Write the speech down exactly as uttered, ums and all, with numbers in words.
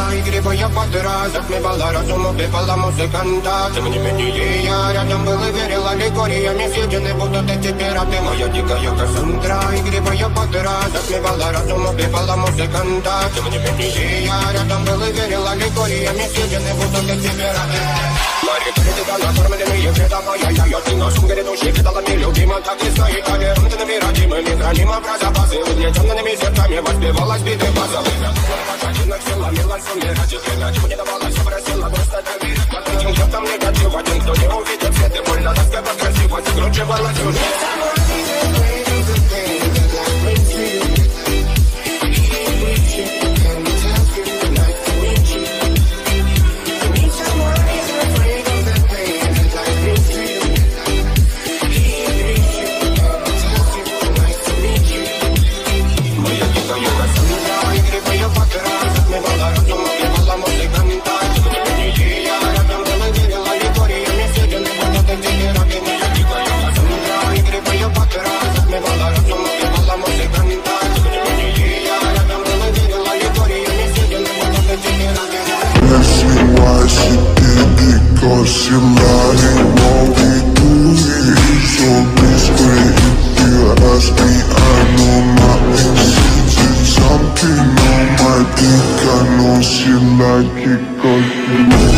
и грибая под раз затмевала разум, убивала музыканта. Тем не менее я рядом был и верил аллегориями съедены будут эти пираты. Моя дикая Кассандра, и грибая под раз затмевала разум, убивала музыканта. Тем не менее я рядом был и верил аллегориями съедены будут эти пираты. Мария, ты тебя накормленные предавая я, я ты нашим грядущий кидалами любима, так и стоит толерантными родимыми, хранима про запасы, угнетенными сердцами воспевалась биты базовых. Один села, милан, суммирать, время, чего не давалось, просила просто доверить. Один, кто там негатив, один, кто не увидит свет, и больно тоска по красиво, закручивала сюжет. Because you're lying, what we do is so discreet. If you ask me, I know my intentions. Something on my dick, I know she like it 'cause you